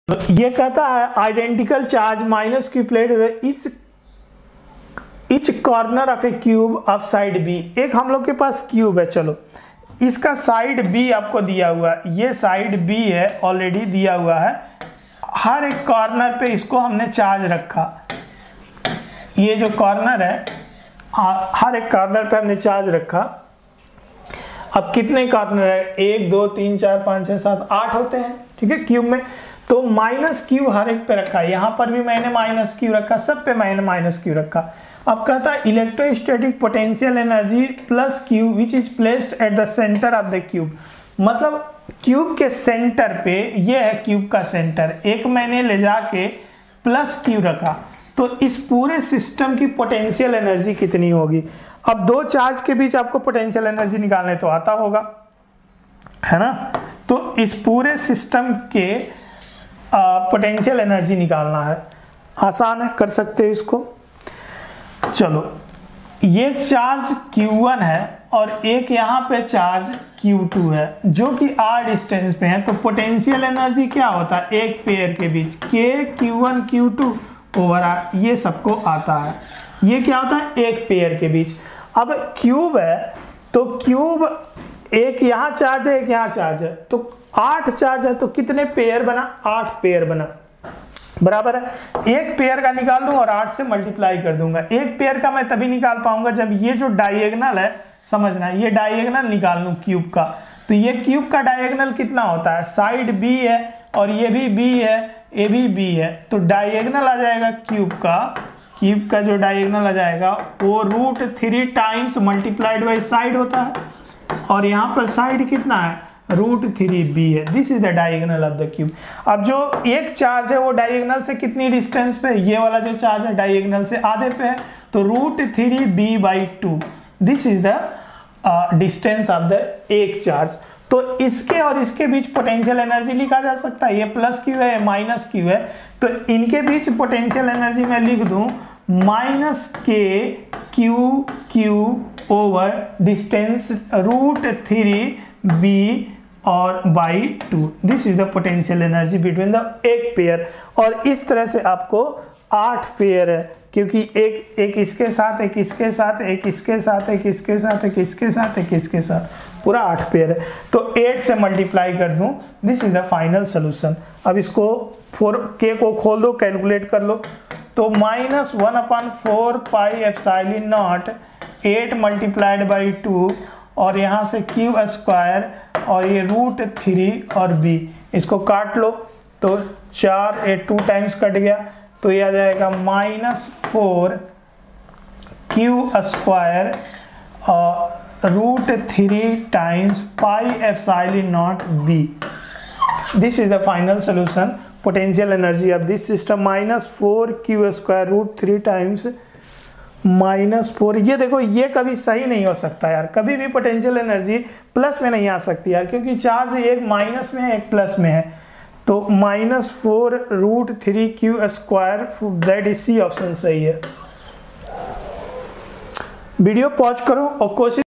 ये कहता है identical charge minus q placed each corner of a cube of side b. एक हम लोग के पास क्यूब है, चलो इसका साइड बी आपको दिया हुआ है, ये साइड बी है ऑलरेडी दिया हुआ है। हर एक कॉर्नर पे इसको हमने चार्ज रखा, ये जो कॉर्नर है हर एक कॉर्नर पे हमने चार्ज रखा। अब कितने कॉर्नर है, 1 2 3 4 5 6 7 8 होते हैं, ठीक है क्यूब में। तो माइनस क्यू हर एक पे रखा, यहाँ पर भी मैंने माइनस क्यू रखा, सब पे मैंने माइनस क्यू रखा। अब कहता है electrostatic potential energy plus q which is placed at the centre of the cube. मतलब क्यूब के सेंटर पे, ये है क्यूब का सेंटर, एक मैंने ले जाके प्लस क्यू रखा, तो इस पूरे सिस्टम की पोटेंशियल एनर्जी कितनी होगी। अब दो चार्ज के बीच आपको पोटेंशियल एनर्जी निकालने तो आता होगा, है ना। तो इस पूरे सिस्टम के पोटेंशियल एनर्जी निकालना है, आसान है, कर सकते हैं इसको। चलो ये चार्ज Q1 है और एक यहाँ पे चार्ज Q2 है जो कि r डिस्टेंस पे है। तो पोटेंशियल एनर्जी क्या होता है एक पेयर के बीच, K Q1 Q2 over r, ये सबको आता है। ये क्या होता है एक पेयर के बीच। अब क्यूब है तो क्यूब एक यहाँ चार्ज है एक यहाँ चार्ज है, तो 8 चार्ज है, तो कितने पेयर बना, 8 पेयर बना, बराबर है। एक पेयर का निकाल दूं और 8 से मल्टीप्लाई कर दूंगा। एक पेयर का मैं तभी निकाल पाऊंगा जब ये जो डायगोनल है, समझना, ये डायगोनल निकाल लूं क्यूब का। तो ये क्यूब का डायगोनल कितना होता है, साइड बी है और ये भी बी है, ये भी बी है, तो डायगोनल आ जाएगा क्यूब का जो डायगोनल आ जाएगा वो √3 टाइम्स मल्टीप्लाइड बाई साइड होता है, और यहाँ पर साइड कितना है √3b है। This is the diagonal of the cube. अब जो एक चार्ज है वो डायगोनल से कितनी डिस्टेंस पे, ये वाला जो चार्ज है डायगोनल से आधे पे है, तो √3b/2 this is the distance of the एक चार्ज। तो इसके और इसके बीच पोटेंशियल एनर्जी लिखा जा सकता है, ये प्लस क्यू है, माइनस क्यू है, तो इनके बीच पोटेंशियल एनर्जी मैं लिख दूं -k ओवर डिस्टेंस √3b और /2। This is the potential energy between the एक पेयर। और इस तरह से आपको 8 पेयर है, क्योंकि एक इसके साथ, एक इसके साथ, एक इसके साथ, एक इसके साथ, एक इसके साथ, एक इसके साथ, पूरा 8 पेयर है। तो 8 से मल्टीप्लाई कर दूं, this is the final solution. अब इसको 4k को खोल दो, कैलकुलेट कर लो, तो -1/4 πε0 8 × 2 और यहाँ से Q² और ये √3 और b, इसको काट लो तो 4 2 टाइम्स कट गया, तो ये आ जाएगा -4 Q² √3 times πε0 b। This is the final solution. Potential energy of this system -4 Q² √3 times -4। ये देखो ये कभी सही नहीं हो सकता यार, कभी भी पोटेंशियल एनर्जी प्लस में नहीं आ सकती यार, क्योंकि चार्ज एक माइनस में है एक प्लस में है। तो -4 √3 Q², that is C option सही है। वीडियो पॉज करो और कोशिश